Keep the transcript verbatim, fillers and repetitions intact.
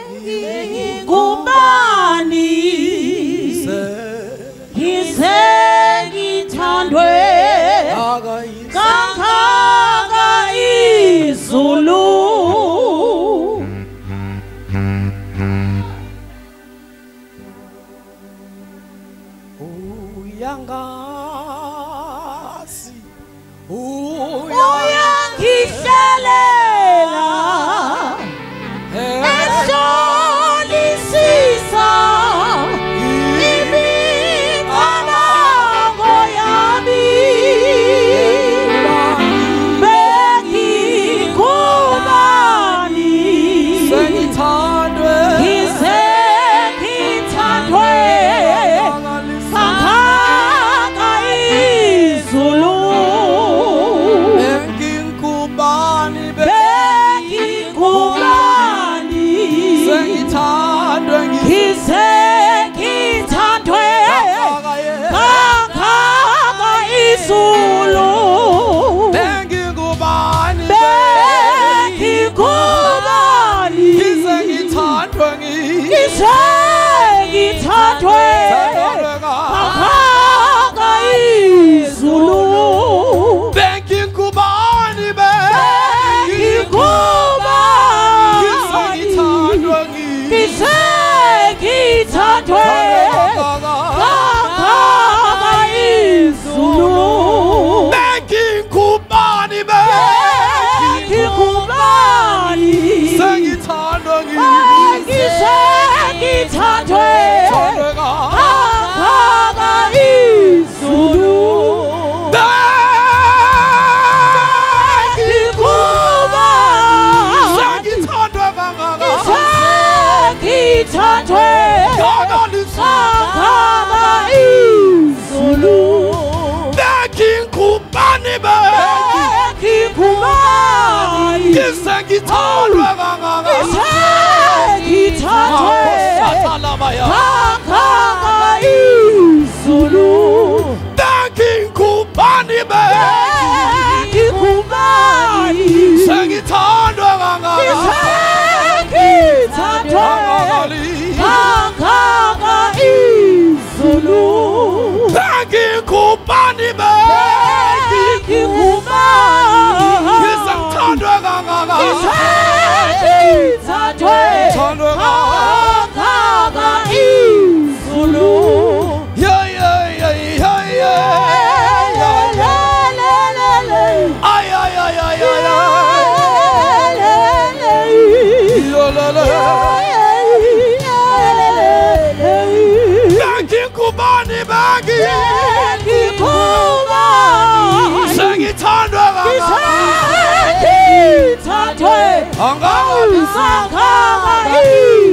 kubani hisengithandwe kangaka izulu uyangazi uyangihlelela esolisisa imicabango yami bengikubani sengithandwe ngisengithandwe kangaka izulu bengikubani bengikubani sengithandwe ngisengithandwe kangaka izulu bengikubani bengikubani sengithandwe ngisengithandwe kangaka izulu bengikubani bengikubani ngisengithandwe kangaka izulu bengikubani bengikubani sengithandwe ngisengithandwe kangaka izulu ngithandwe kangaka izulu bengikubani bengikubani ngisengithandwe kangaka ngithandwe kangaka izulu bengikubani bengikubani sengithandwe kangaka ngithandwe kangaka izulu bengikubani bengikubani ngisengithandwe kangaka ngithandwe kangaka izulu yeah yeah yeah yeah yeah ay ay ay ay ay bengikubani bengikubani sengithandwe ngithandwe kangaka kangaka izulu